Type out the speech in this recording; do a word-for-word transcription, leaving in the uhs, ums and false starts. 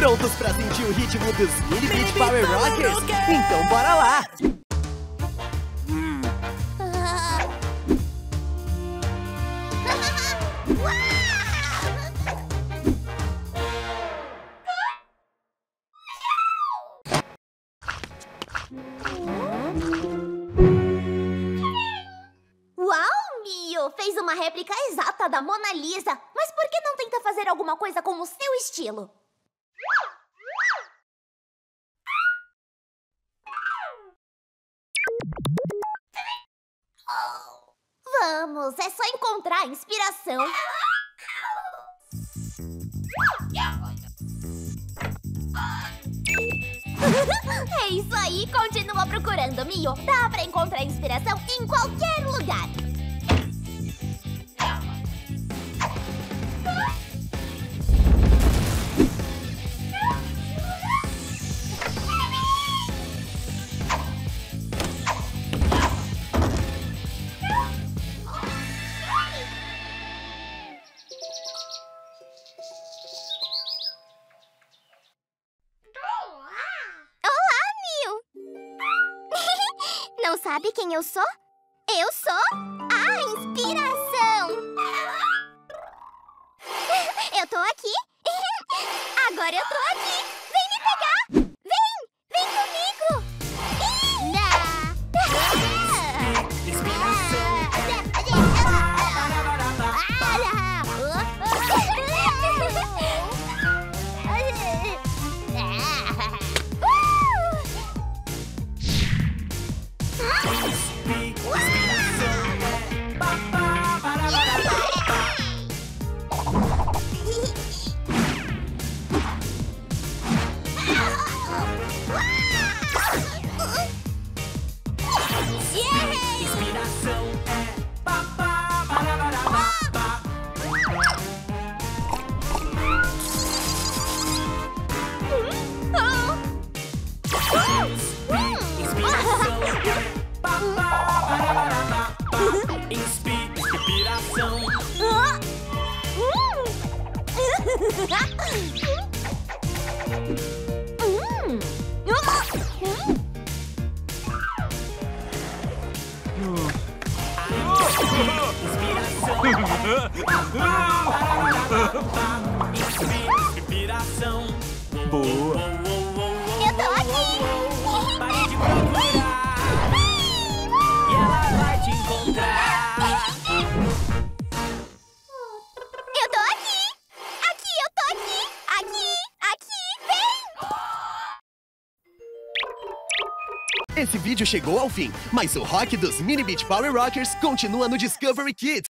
Prontos pra sentir o ritmo dos Mini Beat Power Rockers? Então bora lá! Fez uma réplica exata da Mona Lisa. Mas por que não tenta fazer alguma coisa com o seu estilo? Vamos, é só encontrar a inspiração. É isso aí, continua procurando, Mio. Dá pra encontrar inspiração em qualquer lugar. Não sabe quem eu sou? Eu sou a inspiração! Eu tô aqui! Agora eu tô aqui! Vem me pegar! Vem! Vem comigo! Inspiração. Boa. Eu tô aqui. Pare de procurar. E ela vai te encontrar. Eu tô aqui. Aqui, eu tô aqui. Aqui, aqui, vem. Esse vídeo chegou ao fim, mas o rock dos Mini Beat Power Rockers continua no Discovery Kids.